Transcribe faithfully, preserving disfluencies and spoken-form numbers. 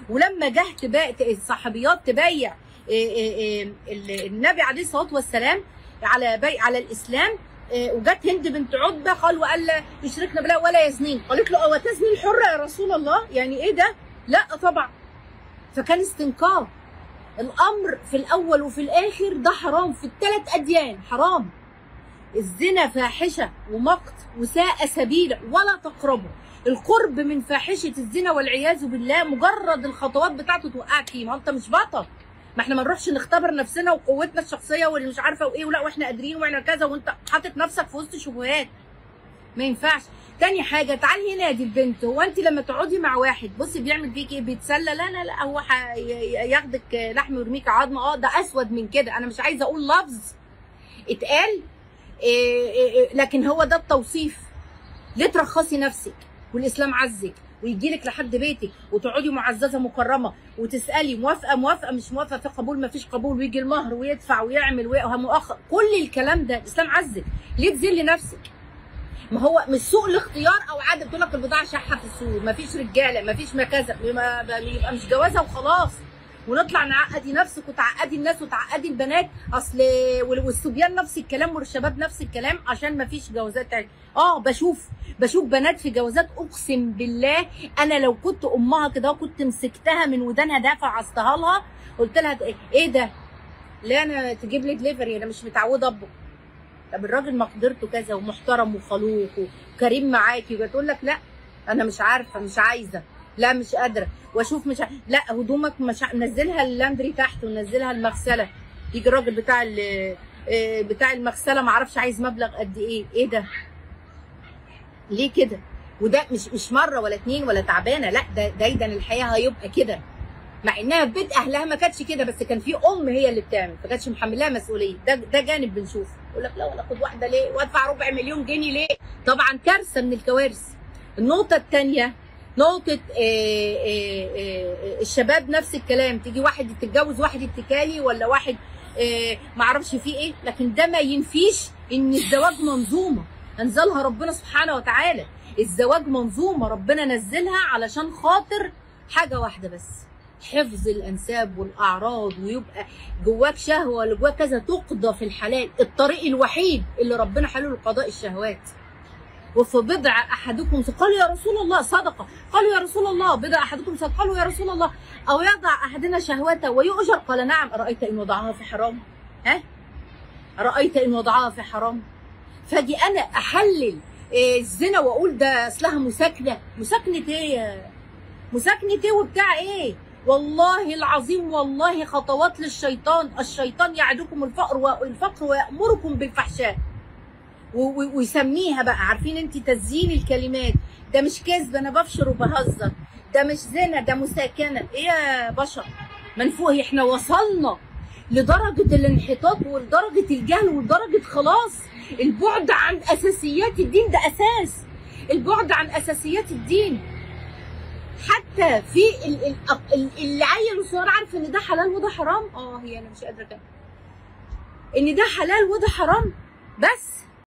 ولما جه تبايع الصحابيات تبايع النبي عليه الصلاه والسلام على بيع على الاسلام، وجت هند بنت عتبه قال وقال يشركنا بالله ولا يزنين، قالت له او تزني الحره يا رسول الله؟ يعني ايه ده؟ لا طبعا. فكان استنكار. الامر في الاول وفي الاخر ده حرام في الثلاث اديان، حرام. الزنا فاحشه ومقت وساء سبيلا ولا تقربوا. القرب من فاحشه الزنا والعياذ بالله مجرد الخطوات بتاعته توقعك فيه. ما انت مش بطل، ما احنا ما نروحش نختبر نفسنا وقوتنا الشخصيه واللي مش عارفه وايه ولا واحنا قادرين واحنا كذا وانت حاطط نفسك في وسط شبهات. ما ينفعش. تاني حاجه تعالي هنا يا دي البنت، هو انت لما تقعدي مع واحد بصي بيعمل فيك ايه؟ بيتسلى؟ لا لا لا، هو ياخدك لحم ويرميك عظم. اه ده اسود من كده، انا مش عايزه اقول لفظ اتقال إيه إيه، لكن هو ده التوصيف. ليه ترخصي نفسك والاسلام عزك ويجي لك لحد بيتك وتقعدي معززه مكرمه وتسالي موافقه موافقه مش موافقه، في قبول ما فيش قبول، ويجي المهر ويدفع ويعمل ومؤخر، كل الكلام ده الاسلام عزك. ليه تذلي نفسك؟ ما هو مش سوء الاختيار او عاده تقول لك البضاعه شحه في السوق، ما فيش رجاله، ما فيش ما كذا، يبقى مش جوازه وخلاص ونطلع نعقدي نفسك وتعقدي الناس وتعقدي البنات. اصل والصبيان نفس الكلام والشباب نفس الكلام عشان ما فيش جوازات. اه بشوف بشوف بنات في جوازات، اقسم بالله انا لو كنت امها كده كنت مسكتها من ودانها دافع عصتها لها قلت لها ايه ده؟ لا انا تجيب لي دليفري، انا مش متعوده اطبخ. طب الراجل مقدرته كذا ومحترم وخلوق وكريم معاكي، وتقول لك لا انا مش عارفه مش عايزه، لا مش قادره، واشوف مش ع... لا هدومك مش ع... نزلها اللاندري تحت ونزلها المغسله. يجي الراجل بتاع بتاع المغسله ما اعرفش عايز مبلغ قد ايه. ايه ده؟ ليه كده؟ وده مش مش مره ولا اتنين ولا تعبانه، لا ده دايما الحياه هيبقى كده. مع انها في بيت اهلها ما كانتش كده، بس كان في ام هي اللي بتعمل، ما كانتش محملاها مسؤوليه. ده ده جانب بنشوفه. يقول لك لا ولا اخد واحده ليه؟ وادفع ربع مليون جنيه ليه؟ طبعا كارثه من الكوارث. النقطه الثانيه نقطة آآ آآ الشباب نفس الكلام، تيجي واحد تتجوز واحد اتكالي ولا واحد معرفش فيه ايه، لكن ده ما ينفيش ان الزواج منظومة انزلها ربنا سبحانه وتعالى. الزواج منظومة ربنا نزلها علشان خاطر حاجة واحدة بس، حفظ الانساب والاعراض، ويبقى جواك شهوة ولا جواك كذا تقضى في الحلال. الطريق الوحيد اللي ربنا حلله لقضاء الشهوات. وفي بضع احدكم قالوا يا رسول الله صدقه، قالوا يا رسول الله بضع احدكم صدقه، قالوا يا رسول الله او يضع احدنا شهوته ويؤجر؟ قال نعم. ارايت ان وضعها في حرام؟ ها؟ ارايت ان وضعها في حرام؟ فاجي انا احلل إيه الزنا واقول ده اصلها مساكنه. مساكنه ايه؟ مساكنه ايه وبتاع ايه؟ والله العظيم والله خطوات للشيطان. الشيطان يعدكم الفقر والفقر ويامركم بالفحشاء، ويسميها بقى، عارفين انت تزيين الكلمات. ده مش كذب انا بفشر وبهزر، ده مش زنا، ده مساكنه. ايه يا بشر؟ منفوه. احنا وصلنا لدرجه الانحطاط ولدرجه الجهل ولدرجه خلاص البعد عن اساسيات الدين. ده اساس البعد عن اساسيات الدين. حتى في العيل الصغير عارف ان ده حلال وده حرام. اه هي انا مش قادره كده ان ده حلال وده حرام، بس